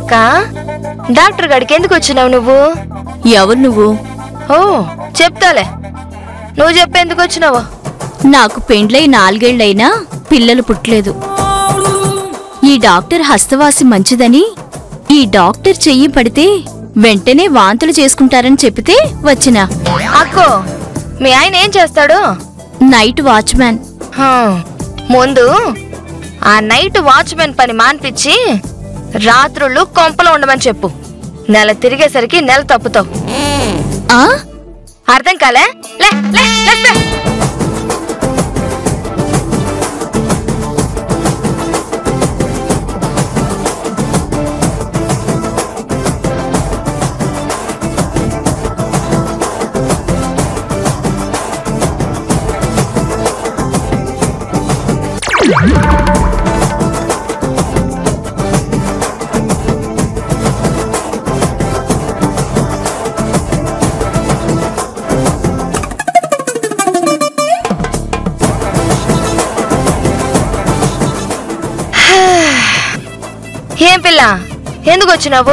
అక్క డాక్టర్ గారికి ఎందుకు వచ్చినావు నువ్వు? ఎవరు నువ్వు? ఓ చెప్తాలే, నువ్వు చెప్పేందుకు వచ్చినావు? నాకు పెండ్లై 4 ఏళ్లైనా పిల్లలు పుట్టలేదు. ఈ డాక్టర్ హస్తవాసి మంచిదని, ఈ డాక్టర్ చెయ్యి పడితే వెంటనే వాంతులు చేసుకుంటారని చెప్పితే వచ్చినా. అక్కో మీ ఆయన ఏం చేస్తాడు? Night watchman. ముందు ఆ నైట్ వాచ్మెన్ పని మాన్పించి రాత్రుళ్ళు కొంపలో ఉండమని చెప్పు. నెల తిరిగేసరికి నెల తప్పుతావు. అర్థం కాలే? లే లే లే. ఏం పిల్ల, ఎందుకు వచ్చినావు?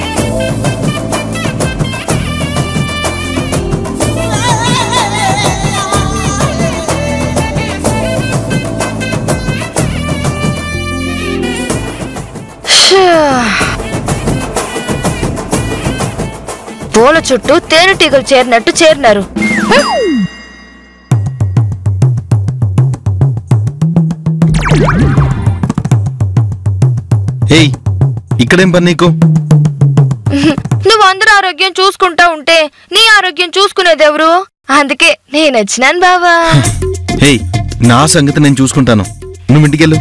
పూల చుట్టూ తేనెటీగలు చేరినట్టు చేరినారు. ఇక్కడేం పని నీకు? నువ్వు అందరూ ఆరోగ్యం చూసుకుంటా ఉంటే నీ ఆరోగ్యం చూసుకునేదెవరు? అందుకే నేను వచ్చినాను బావా. నా సంగతి నేను చూసుకుంటాను, నువ్వు ఇంటికెళ్ళు.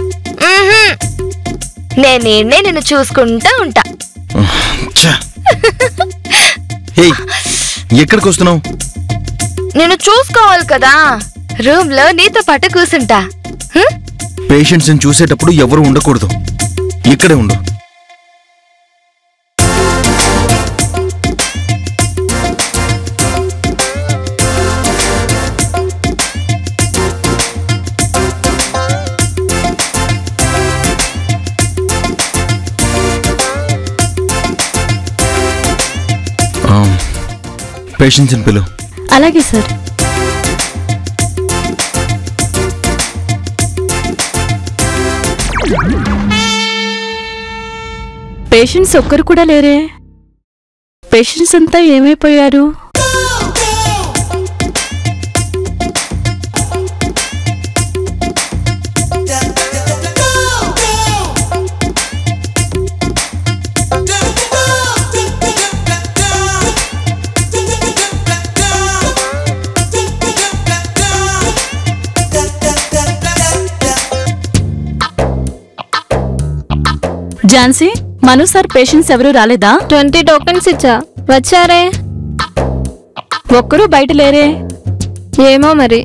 నేనే నిన్ను చూసుకుంటా ఉంటా. ఎక్కడికి వస్తున్నావు? నేను చూసుకోవాలి కదా, రూమ్ లో నీతో పాటు కూర్చుంటా. పేషెంట్స్ చూసేటప్పుడు ఎవరు ఉండకూడదు, ఇక్కడే ఉండు. పేషెంట్స్ పిలు. అలాగే సార్. పేషెంట్స్ ఒక్కరు కూడా లేరే. పేషెంట్స్ అంతా ఏమైపోయారు? ఝాన్సీ, మను సార్ పేషెంట్స్ ఎవరూ రాలేదా? 20 టోకెన్స్ ఇచ్చా, వచ్చారే. ఒక్కరూ బయట లేరే. ఏమో మరి.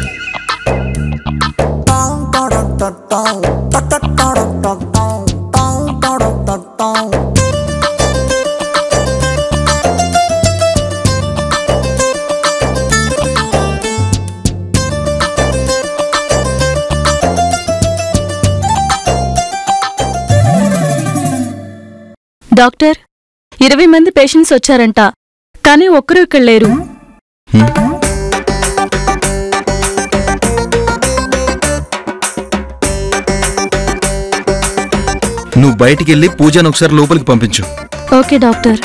డాక్టర్, 20 మంది పేషెంట్స్ వచ్చారంట, కానీ ఒక్కరూ ఇక్కడ లేరు. నువ్వు బయటికెళ్ళి పూజను ఒకసారి లోపలికి పంపించు. Okay doctor.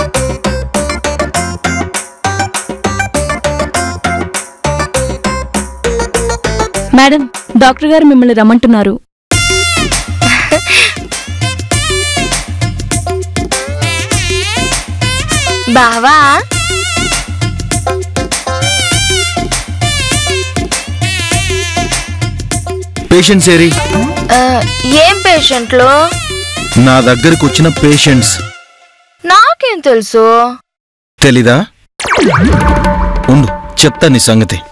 మేడం, డాక్టర్ గారు మిమ్మల్ని రమ్మంటున్నారు. బావా, పేషెంట్స్ ఏరి? ఏం పేషెంట్లు? నా దగ్గరకు వచ్చిన పేషెంట్స్. నాకేం తెలుసు? తెలీదా? ఉండు, చెప్తా నీ సంగతి.